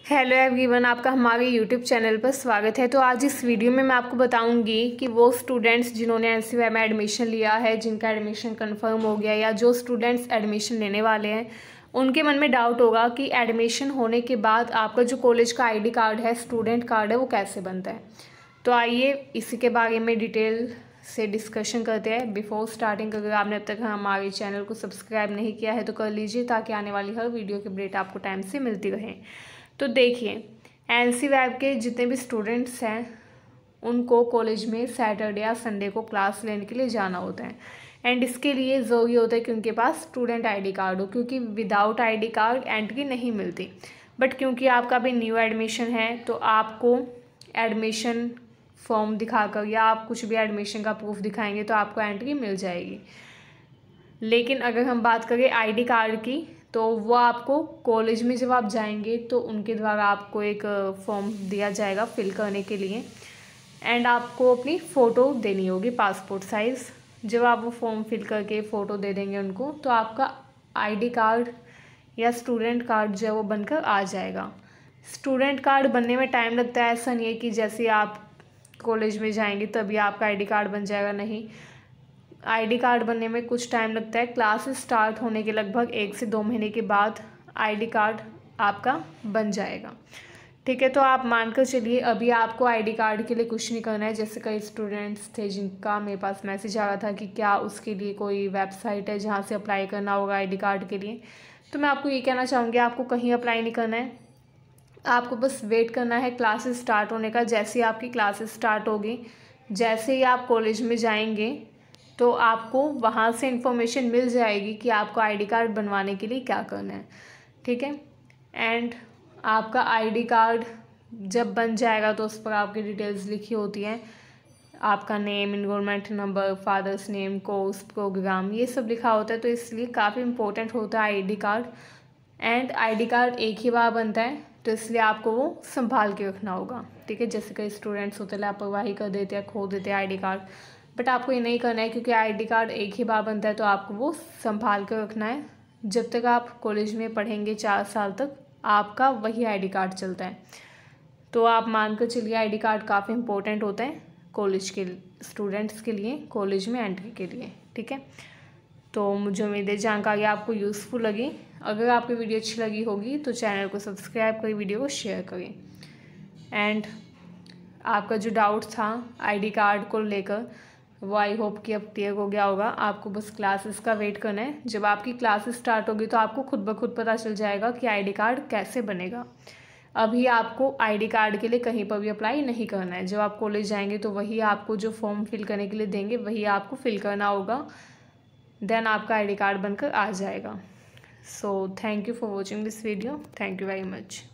Hello everyone, आपका हमारे YouTube channel पर स्वागत है। तो आज इस वीडियो में मैं आपको बताऊंगी कि वो स्टूडेंट्स जिन्होंने ncweb में एडमिशन लिया है, जिनका एडमिशन कंफर्म हो गया, या जो स्टूडेंट्स एडमिशन लेने वाले हैं, उनके मन में डाउट होगा कि एडमिशन होने के बाद आपका जो कॉलेज का आईडी कार्ड है, स्टूडेंट कार्ड है, वो कैसे बनता है। तो आइए इसी के बारे में डिटेल से डिस्कशन करते हैं। बिफोर स्टार्टिंग, अगर आपने अब तक हमारे चैनल को सब्सक्राइब नहीं किया है तो कर लीजिए, ताकि आने वाली हर वीडियो की अपडेट आपको टाइम से मिलती रहे। तो देखिए, ncweb के जितने भी स्टूडेंट्स हैं उनको कॉलेज में सैटरडे या संडे को क्लास लेने के लिए जाना होता है, एंड इसके लिए ज़रूरी होता है कि उनके पास स्टूडेंट आईडी कार्ड हो, क्योंकि विदाउट आईडी कार्ड एंट्री नहीं मिलती। बट क्योंकि आपका भी न्यू एडमिशन है तो आपको एडमिशन फॉर्म दिखाकर या आप कुछ भी एडमिशन का प्रूफ दिखाएंगे तो आपको एंट्री मिल जाएगी। लेकिन अगर हम बात करें आईडी कार्ड की, तो वो आपको कॉलेज में जब आप जाएंगे तो उनके द्वारा आपको एक फॉर्म दिया जाएगा फिल करने के लिए, एंड आपको अपनी फ़ोटो देनी होगी, पासपोर्ट साइज़। जब आप वो फॉर्म फिल करके फ़ोटो दे देंगे उनको, तो आपका आईडी कार्ड या स्टूडेंट कार्ड जो है वो बनकर आ जाएगा। स्टूडेंट कार्ड बनने में टाइम लगता है, ऐसा नहीं है कि जैसे आप कॉलेज में जाएंगे तभी आपका आईडी कार्ड बन जाएगा, नहीं। आईडी कार्ड बनने में कुछ टाइम लगता है। क्लासेस स्टार्ट होने के लगभग 1 से 2 महीने के बाद आईडी कार्ड आपका बन जाएगा, ठीक है। तो आप मानकर चलिए अभी आपको आईडी कार्ड के लिए कुछ नहीं करना है। जैसे कई स्टूडेंट्स थे जिनका मेरे पास मैसेज आ रहा था कि क्या उसके लिए कोई वेबसाइट है जहाँ से अप्लाई करना होगा आईडी कार्ड के लिए। तो मैं आपको ये कहना चाहूँगी, आपको कहीं अप्लाई नहीं करना है, आपको बस वेट करना है क्लासेस स्टार्ट होने का। जैसे ही आपकी क्लासेस स्टार्ट होगी, जैसे ही आप कॉलेज में जाएंगे, तो आपको वहाँ से इन्फॉर्मेशन मिल जाएगी कि आपको आईडी कार्ड बनवाने के लिए क्या करना है, ठीक है। एंड आपका आईडी कार्ड जब बन जाएगा तो उस पर आपकी डिटेल्स लिखी होती हैं, आपका name, enrolment number, father's name, course, programme, ये सब लिखा होता है। तो इसलिए काफ़ी इंपॉर्टेंट होता है ID card. And ID card एक ही बार बनता है, तो इसलिए आपको वो संभाल के रखना होगा, ठीक है। जैसे कई स्टूडेंट्स होते हैं लापरवाही कर देते हैं, खो देते हैं आईडी कार्ड, बट आपको ये नहीं करना है, क्योंकि आईडी कार्ड एक ही बार बनता है, तो आपको वो संभाल कर रखना है। जब तक आप कॉलेज में पढ़ेंगे 4 साल तक आपका वही आईडी कार्ड चलता है। तो आप मानकर चलिए आईडी कार्ड काफ़ी इंपॉर्टेंट होता है कॉलेज के स्टूडेंट्स के लिए, कॉलेज में एंट्री के लिए, ठीक है। तो मुझे उम्मीद है जानकारी आपको यूज़फुल लगी। अगर आपकी वीडियो अच्छी लगी होगी तो चैनल को सब्सक्राइब करें, वीडियो को शेयर करें। एंड आपका जो डाउट था आईडी कार्ड को लेकर, वो आई होप कि अब क्लियर हो गया होगा। आपको बस क्लासेस का वेट करना है। जब आपकी क्लासेस स्टार्ट होगी तो आपको खुद ब खुद पता चल जाएगा कि आईडी कार्ड कैसे बनेगा। अभी आपको आईडी कार्ड के लिए कहीं पर भी अप्लाई नहीं करना है। जब आप कॉलेज जाएंगे तो वही आपको जो फॉर्म फिल करने के लिए देंगे वही आपको फिल करना होगा, देन आपका आईडी कार्ड बनकर आ जाएगा। So thank you for watching this video. Thank you very much.